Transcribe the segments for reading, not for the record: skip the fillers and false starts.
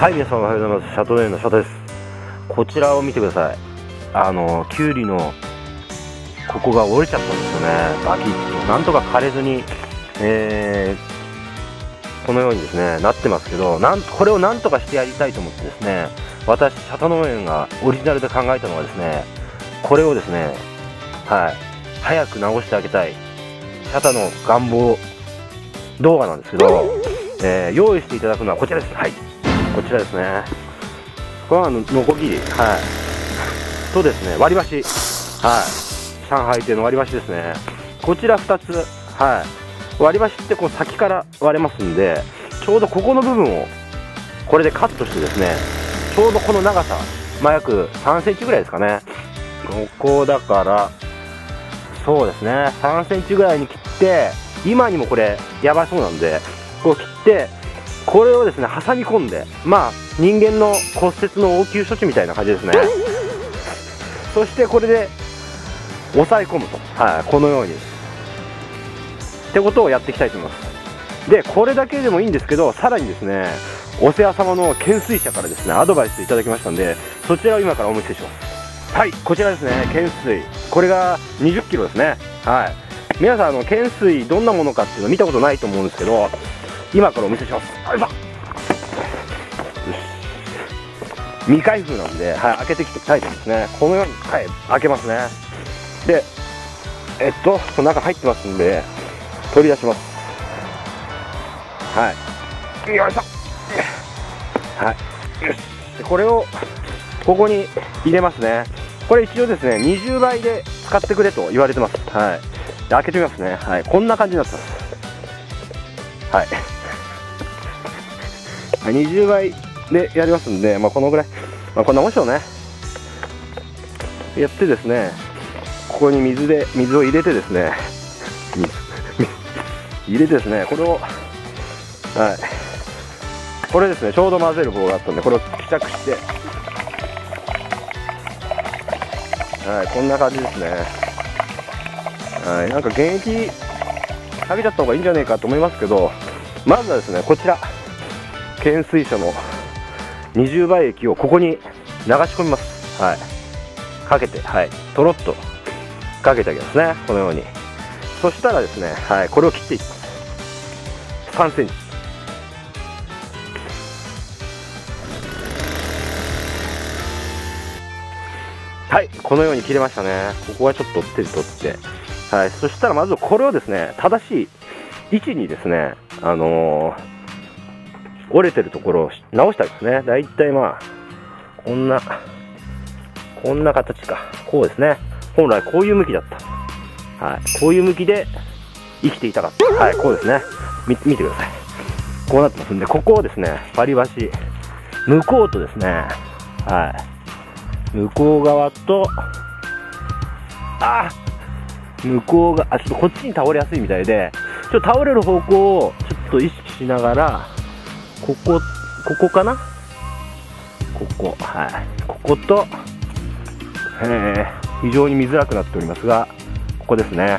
はい、皆さんおはようございます。シャトレーンのシャトです。こちらを見てください。キュウリのここが折れちゃったんですよね。バキッとなんとか枯れずに、このようにですねなってますけど、これをなんとかしてやりたいと思ってですね、私シャト農園がオリジナルで考えたのはですね、これをですね、早く直してあげたいシャトの願望動画なんですけど、用意していただくのはこちらです。はい、こちらですね。これはノコギリ、とですね、割り箸、上海亭の割り箸ですね。こちら2つ、割り箸ってこう先から割れますんで、ちょうどここの部分をこれでカットしてですね、ちょうどこの長さ、約3センチぐらいですかね。ここだからそうですね、3センチぐらいに切って、今にもこれやばそうなんで、こう切って、これをですね挟み込んで、人間の骨折の応急処置みたいな感じですね。そしてこれで押さえ込むと、このようにってことをやっていきたいと思います。でこれだけでもいいんですけど、さらにですねお世話様の懸垂者からですねアドバイスいただきましたんで、そちらを今からお見せします。はい、こちらですね、懸垂、これが20キロですね。皆さん懸垂どんなものかっていうの見たことないと思うんですけど、今からお見せします。未開封なんで、開けていきたいと思いますね。このように、開けますね。で中入ってますんで取り出します。よいしょ。よし。でこれをここに入れますね。これ一応ですね20倍で使ってくれと言われてます。で開けてみますね。こんな感じになってます。20倍でやりますんで、このぐらい、こんなもんでしょうね。やってですね、ここに水を入れてですね、これを、これですね、ちょうど混ぜる棒があったんで、これを希釈して、こんな感じですね。なんか原液かけちゃった方がいいんじゃねえかと思いますけど、まずはですね、こちら懸垂者の20倍液をここに流し込みます。かけて、とろっとかけてあげますね、このように。そしたらですね、これを切っていきます。3センチ。このように切れましたね。ここはちょっと手で取って、そしたらまずこれをですね正しい位置にですね、折れてるところを直してあげますね。だいたいこんな形か、こうですね。本来こういう向きだった。こういう向きで生きていたかった。こうですね。見てください。こうなってますんで、ここをですね割り箸向こうとですね、向こう側と向こうがちょっとこっちに倒れやすいみたいで、ちょっと倒れる方向をちょっと意識しながら、ここかな、ここと非常に見づらくなっておりますが、ここですね。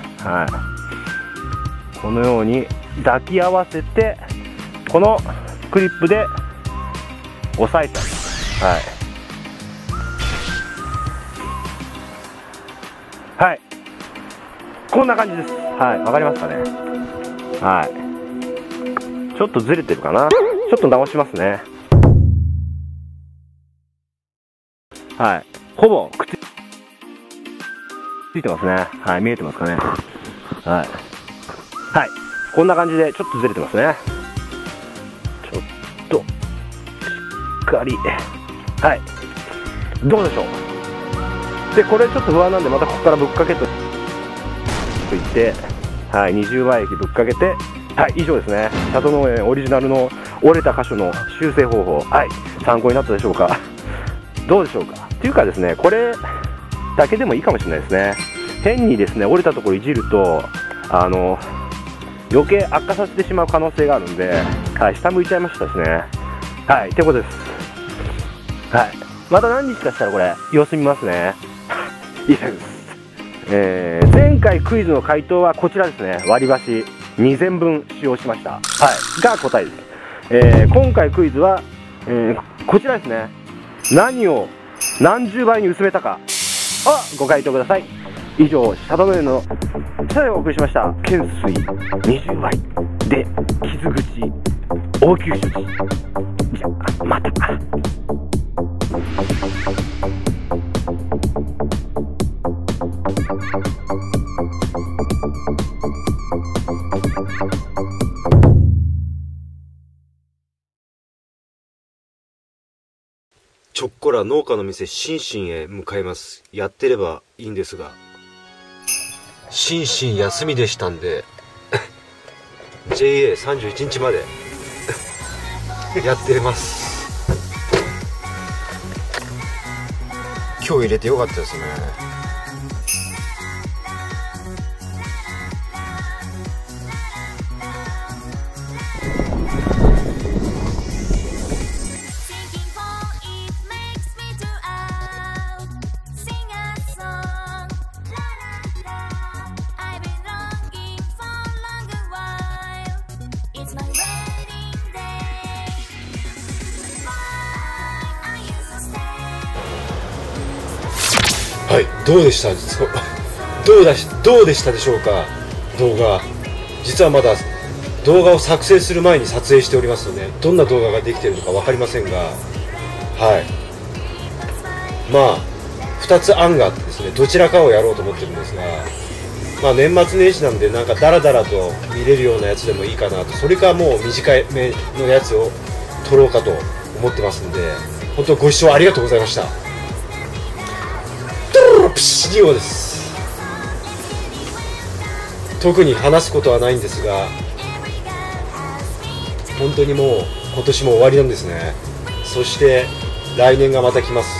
このように抱き合わせて、このクリップで押さえてあげます。こんな感じです。わかりますかね。ちょっとずれてるかな。ちょっと直しますね。ほぼくっついてますね。見えてますかね。こんな感じでちょっとずれてますね。ちょっとしっかり、どうでしょう。でこれちょっと不安なんで、またここからぶっかけといて、20倍液ぶっかけて、以上ですね。シャト農園オリジナルの折れた箇所の修正方法、参考になったでしょうか。どうでしょうか。っていうかですね、これだけでもいいかもしれないですね。変にですね折れたところいじると余計悪化させてしまう可能性があるんで、下向いちゃいましたですね。ってことです。また何日かしたらこれ様子見ますね。以上です。前回クイズの回答はこちらですね。割り箸2000分使用しました、が答えです。今回クイズはこちらですね、何を何十倍に薄めたか、ご回答ください。以上、シャドウの上の記者でお送りしました。懸垂20倍で傷口応急処置。じゃあまた。 ちょっこら農家の店シンシンへ向かいます。やってればいいんですが、シンシン休みでしたんでJA31 日までやってます。今日入れてよかったですね。はい、どうでしたどうでしたでしょうか。動画、実はまだ動画を作成する前に撮影しておりますので、どんな動画ができているのか分かりませんが、はい、まあ2つ案があってですね、どちらかをやろうと思ってるんですが、まあ、年末年始なんでなんかダラダラと見れるようなやつでもいいかなと、それかもう短い目のやつを撮ろうかと思ってますんで、本当ご視聴ありがとうございました。プシリオです。特に話すことはないんですが、本当にもう今年も終わりなんですね。そして来年がまた来ます。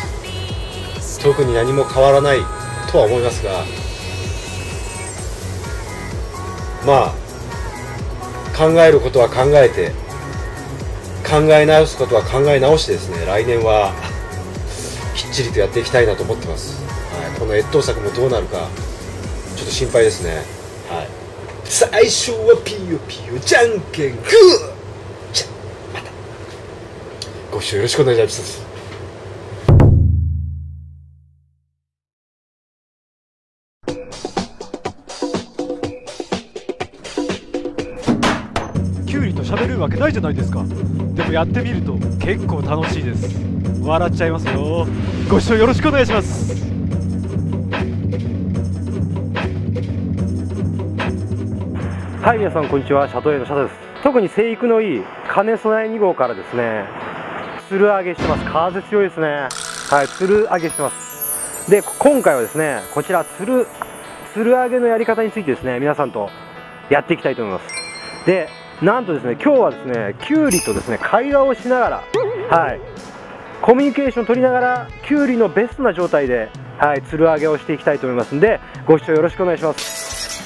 特に何も変わらないとは思いますが、まあ考えることは考えて、考え直すことは考え直してですね、来年はきっちりとやっていきたいなと思ってます。この越冬作もどうなるかちょっと心配ですね。はい、最初はピヨピヨじゃんけんグー。じゃまたご視聴よろしくお願いします。 キュウリと喋るわけないじゃないですか。でもやってみると結構楽しいです。笑っちゃいますよ。ご視聴よろしくお願いします。 はい、皆さんこんにちは、シャトレーのシャトです。特に生育のいい金備え2号からですね、つる上げしてます。風強いですね。はい、つる上げしてます。で、今回はですね、こちらつる上げのやり方についてですね、皆さんとやっていきたいと思います。で、なんとですね、今日はですね、キュウリとですね、会話をしながら、はい、コミュニケーションを取りながら、キュウリのベストな状態で、はい、つる上げをしていきたいと思いますんで、ご視聴よろしくお願いします。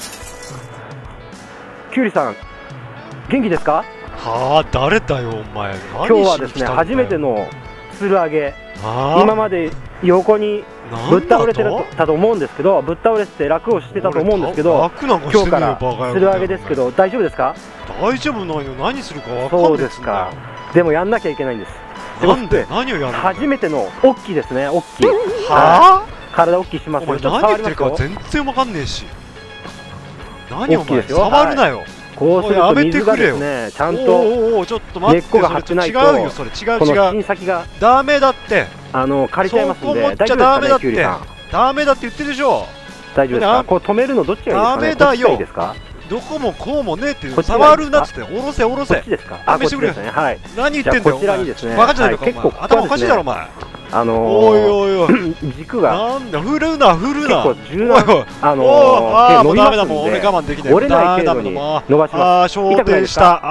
キュウリさん、元気ですか？ はあ、誰だよお前。 今日はですね、初めてのつる上げ、今まで横にぶっ倒れてたと思うんですけど、ぶっ倒れて楽をしてたと思うんですけど、今日からつる上げですけど、大丈夫ですか？ 大丈夫ないよ、何するか分かんない。 そうですか。でもやんなきゃいけないんです。 なんで何をやるの？ 初めての大きいですね、大きい。 はあ？ 体大きいしますよ。 お前何言ってるか全然分かんねえし。何お前触るなよ。 こうすると水がですね、ちゃんと根っこが張ってないと、 違うよそれ、違うこの芯先がダメだって、 枯れちゃいますんで、大丈夫ですかね、 キュウリさん。 ダメだって言ってるでしょ。 大丈夫ですか？これ止めるのどっちがいいですかね？ ダメだよ。 こっちがいいですか？ どこもこうもねえって触るなっつって、おろせおろせ。 こっちですか？こっちですね。はい。 何言ってんだよ。 こちらにですね、 バカじゃないかお前。頭おかしいだろお前。おいおいおい、 軸がなんだ、振るな振るな。 結構柔軟、 もうダメだ、もう俺我慢できない。 折れない程度に伸ばします。 焦点した。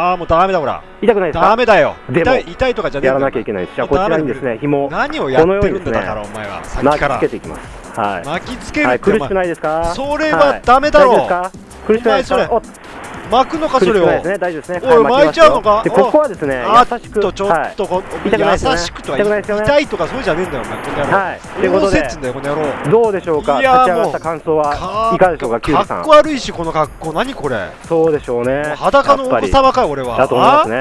もうダメだほら。 痛くないですか？ ダメだよ。 痛いとかじゃねえ。 やらなきゃいけないです。じゃあこちらにですね、紐何をやってるんだからお前は。 巻きつけていきます。はい。 巻きつけるって苦しくないですか？ それはダメだろ。 苦しくないですか？ 巻くのかそれを。 大丈夫ですね。 おい巻いちゃうのか？ でここはですね、優しくちょっと優しくとは痛いとかそうじゃねえんだよお前この野郎。はい。ということでどうでしょうか？立ち上がった感想はいかがでしょうか？キュウリさん。 かっこ悪いしこの格好何これ？ そうでしょうね。 裸の王様か俺は。 だと思いますね。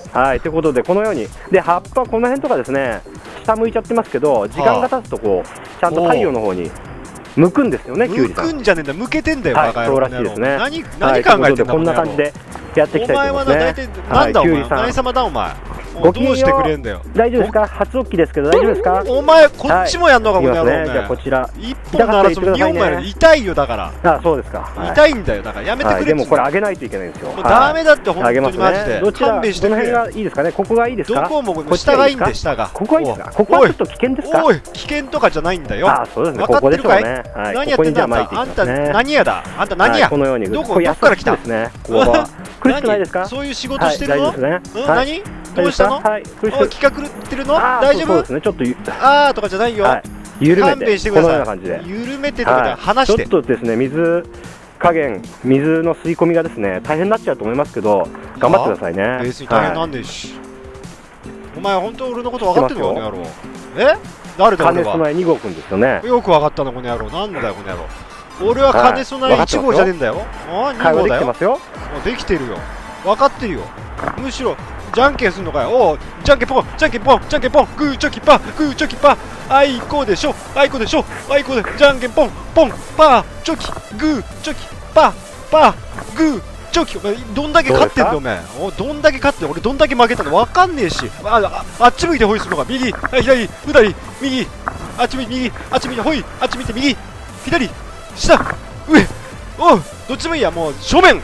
はい、ということでこのようにで葉っぱこの辺とかですね下向いちゃってますけど、時間が経つとこうちゃんと太陽の方に向くんですよね。キュウリさん向くんじゃねえんだ、向けてんだよ。 はい、そうらしいですね。 何考えてんだ。 こんな感じでやっていきたいと思いますね。 お前は大体なんだお前、何様だお前。どうしてくれんだよ。 大丈夫ですか？初起きですけど大丈夫ですか？ お前こっちもやんのかこの野郎。 じゃあこちら一本鳴らすの2本まで痛いよだから。 あ、そうですか。 痛いんだよだからやめてくれ。 でもこれ上げないといけないんですよ。 ダメだって本当にマジで。 勘弁してくれ。どの辺がいいですかね？ここがいいですか？ どこも下がいいんで下が。 ここはいいですか？ここはちょっと危険ですか？ おい危険とかじゃないんだよ。 あ、そうですね。 分かってるかい？何やってんだあんた何やだ。あんた何や。 このようにどこから来た？ ですね。ここは苦しくないですか？ そういう仕事してるの？何？どうしたの？気が狂ってるの？大丈夫？ そうですね。ちょっとあーとかじゃないよ。 緩めて、 勘弁してください。 このような感じで緩めてとか離して。 ちょっとですね、水加減、水の吸い込みがですね大変になっちゃうと思いますけど、頑張ってくださいね。 別に大変なんでし。お前本当俺のこと分かってるよこの野郎。誰だ俺は？ 金備え2号くんですよね。 よく分かったのこの野郎。なんだよこの野郎。俺は金備え1号じゃねえんだよ。2号だよ。できてるよ。分かってるよ。むしろじゃんけんすんのかよ。おお、じゃんけんポン、じゃんけんポン、じゃんけんポン、グーチョキパー、グーチョキパー、あいこでしょ、あいこでしょ、あいこで、じゃんけんポン、ポン、パー、チョキ、グー、チョキ、パー、パー、グー、チョキ。お前どんだけ勝ってんだお前。どんだけ勝ってん、俺どんだけ負けたの分かんねえし。あっち向いてホイするのか。右、左、左、右、あっち向いて右、あっち向いてホイ、あっち向いて右、左、下、上、おう、どっちもいいや、もう正面。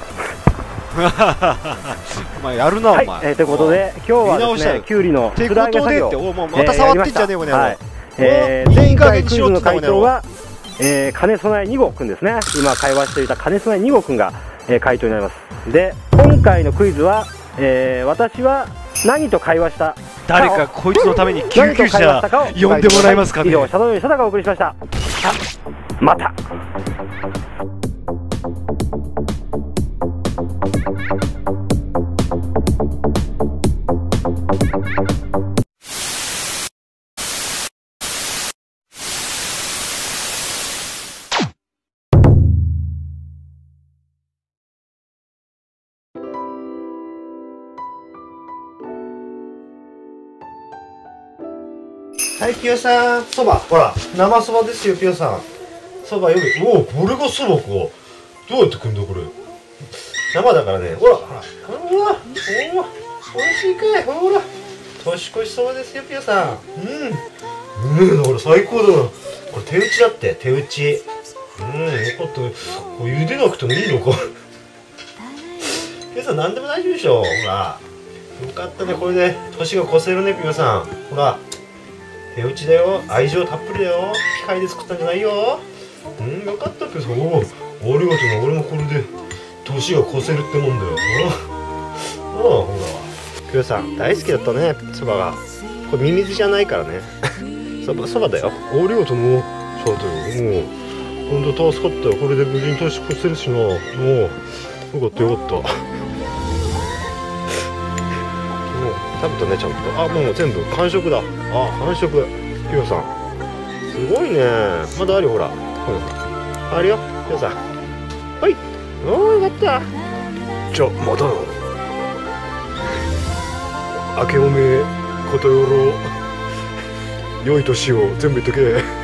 お前やるなお前。 ということで今日はですね、キュウリの素揚げ作業。おもうまた触ってんじゃねえこの野郎。 前回クイズの回答は金備え2号くんですね。今会話していた金備え2号くんが回答になります。で今回のクイズは私は何と会話した？ 誰かこいつのために救急車呼んでもらえますかね。 以上、シャドウよりシャダがお送りしました。また。 はい、ピヨさん、そば、ほら、生そばですよ、ピヨさん。そばより、おお、これがそばか。どうやってくんだ、これ。生だからね、ほら、ほら、おお、美味しいかい、ほら。年越しそばですよ、ピヨさん。だから最高だな。これ手打ちだって、手打ち。よかった。これ茹でなくてもいいのか。ピヨさん、なんでも大丈夫でしょ、ほら。よかったね、これで年が越せるね、ピヨさん。ほら。手打ちだよ、愛情たっぷりだよ、機械で作ったんじゃないよ。よかったけどさ、ありがとうな、俺もこれで年が越せるってもんだよ。ほら、きよさん大好きだったね、そばが。これミミズじゃないからね。そばだよ。ありがとうな、そうだよ。もう本当助かったよ。これで無事に年越せるしな。もうよかったよかった。食べたねちゃんと。あ、もう全部完食だ。あ、完食。ピヨさんすごいね。まだあるよ、ほら。あるよ、ピヨさん。はい。おー、よかった。じゃあまたの。明けおめことよろ。良い年を全部言っとけ。